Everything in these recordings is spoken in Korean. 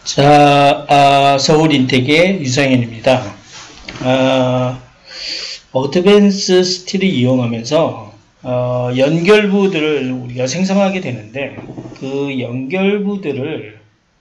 자, 서울인텍의 유상현입니다. 어드밴스 스틸을 이용하면서 연결부들을 우리가 생성하게 되는데 그 연결부들을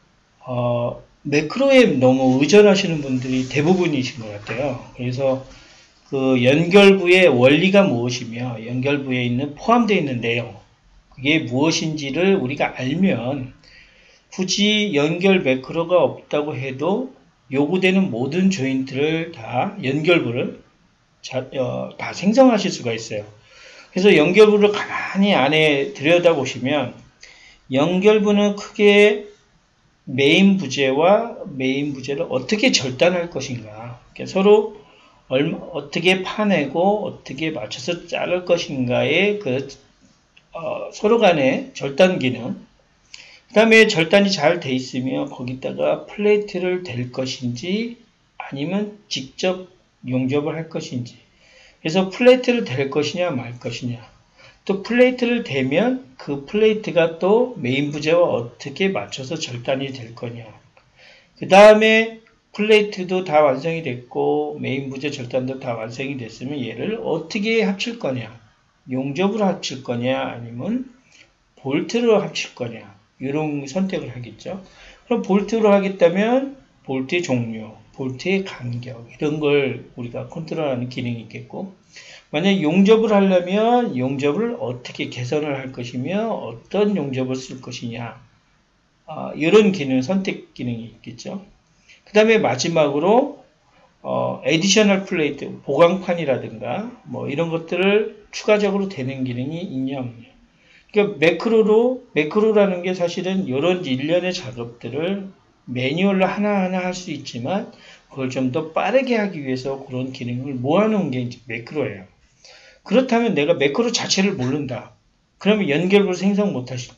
매크로에 너무 의존하시는 분들이 대부분이신 것 같아요. 그래서 그 연결부의 원리가 무엇이며 연결부에 있는 포함되어 있는 내용 그게 무엇인지를 우리가 알면 굳이 연결 매크로가 없다고 해도 요구되는 모든 조인트를 다 연결부를 다 생성하실 수가 있어요. 그래서 연결부를 가만히 안에 들여다보시면 연결부는 크게 메인 부재와 메인 부재를 어떻게 절단할 것인가, 서로 어떻게 파내고 어떻게 맞춰서 자를 것인가의 그 서로 간의 절단 기능, 그 다음에 절단이 잘 돼 있으면 거기다가 플레이트를 댈 것인지 아니면 직접 용접을 할 것인지, 그래서 플레이트를 댈 것이냐 말 것이냐, 또 플레이트를 대면 그 플레이트가 또 메인 부재와 어떻게 맞춰서 절단이 될 거냐, 그 다음에 플레이트도 다 완성이 됐고 메인 부재 절단도 다 완성이 됐으면 얘를 어떻게 합칠 거냐, 용접으로 합칠 거냐 아니면 볼트로 합칠 거냐, 이런 선택을 하겠죠. 그럼 볼트로 하겠다면 볼트의 종류, 볼트의 간격 이런 걸 우리가 컨트롤하는 기능이 있겠고, 만약 용접을 하려면 용접을 어떻게 개선을 할 것이며 어떤 용접을 쓸 것이냐, 이런 기능, 선택 기능이 있겠죠. 그 다음에 마지막으로 에디셔널 플레이트, 보강판이라든가 뭐 이런 것들을 추가적으로 대는 기능이 있냐 없냐. 그러니까 매크로라는 게 사실은 이런 일련의 작업들을 매뉴얼로 하나하나 할 수 있지만 그걸 좀 더 빠르게 하기 위해서 그런 기능을 모아놓은 게 이제 매크로예요. 그렇다면 내가 매크로 자체를 모른다. 그러면 연결부를 생성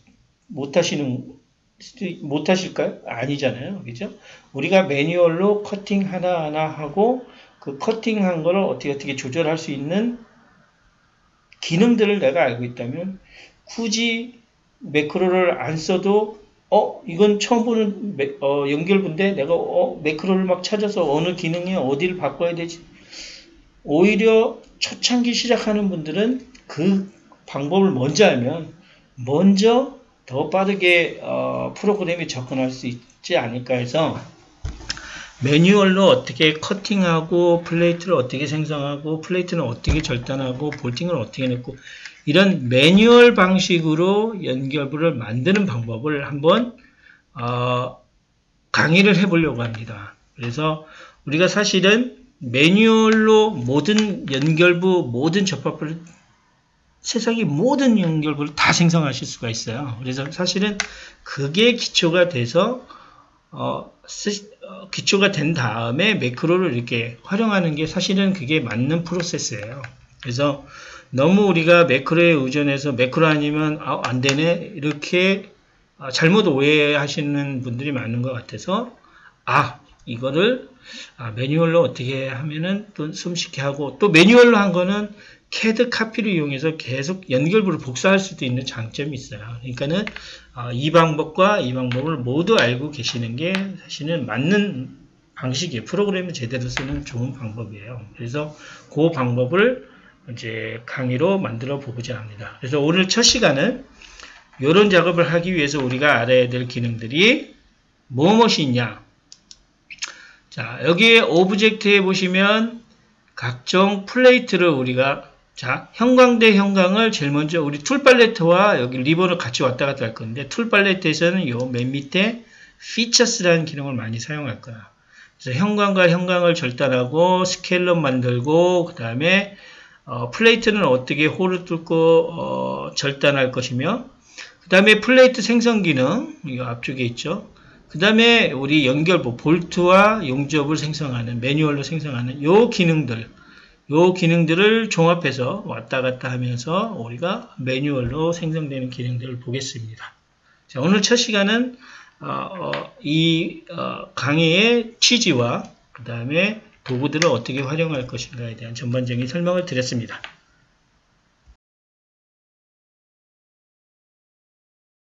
못하실까요? 아니잖아요. 그죠? 우리가 매뉴얼로 커팅 하나하나 하고 그 커팅한 거를 어떻게 조절할 수 있는 기능들을 내가 알고 있다면 굳이 매크로를 안 써도 이건 처음 보는 연결부인데 내가 매크로를 막 찾아서 어느 기능에 어디를 바꿔야 되지, 오히려 초창기 시작하는 분들은 그 방법을 먼저 알면 먼저 더 빠르게 프로그램에 접근할 수 있지 않을까 해서 매뉴얼로 어떻게 커팅하고 플레이트를 어떻게 생성하고 플레이트는 어떻게 절단하고 볼팅을 어떻게 냈고 이런 매뉴얼 방식으로 연결부를 만드는 방법을 한번 강의를 해보려고 합니다. 그래서 우리가 사실은 매뉴얼로 모든 연결부, 모든 접합부를 세상의 모든 연결부를 다 생성하실 수가 있어요. 그래서 사실은 그게 기초가 돼서 기초가 된 다음에 매크로를 이렇게 활용하는 게 사실은 그게 맞는 프로세스예요. 그래서 너무 우리가 매크로에 의존해서 매크로 아니면 안 되네 이렇게 잘못 오해하시는 분들이 많은 것 같아서 이거를 매뉴얼로 어떻게 하면은 또 숨쉽게 하고, 또 매뉴얼로 한 거는 CAD 카피를 이용해서 계속 연결부를 복사할 수도 있는 장점이 있어요. 그러니까는 이 방법과 이 방법을 모두 알고 계시는 게 사실은 맞는 방식이에요. 프로그램을 제대로 쓰는 좋은 방법이에요. 그래서 그 방법을 이제 강의로 만들어 보고자 합니다. 그래서 오늘 첫 시간은 이런 작업을 하기 위해서 우리가 알아야 될 기능들이 무엇이 있냐. 자, 여기에 오브젝트에 보시면 각종 플레이트를 우리가 형광 대 형광을 제일 먼저 우리 툴 팔레트와 여기 리본을 같이 왔다 갔다 할 건데, 툴 팔레트에서는 요 맨 밑에 피처스라는 기능을 많이 사용할 거야. 그래서 형광과 형광을 절단하고 스케일러 만들고, 그 다음에 플레이트는 어떻게 홀을 뚫고 절단할 것이며, 그 다음에 플레이트 생성 기능, 이거 앞쪽에 있죠. 그 다음에 우리 연결부, 볼트와 용접을 생성하는, 매뉴얼로 생성하는 요 기능들을 종합해서 왔다 갔다 하면서 우리가 매뉴얼로 생성되는 기능들을 보겠습니다. 자, 오늘 첫 시간은 이 강의의 취지와 그 다음에 도구들을 어떻게 활용할 것인가에 대한 전반적인 설명을 드렸습니다.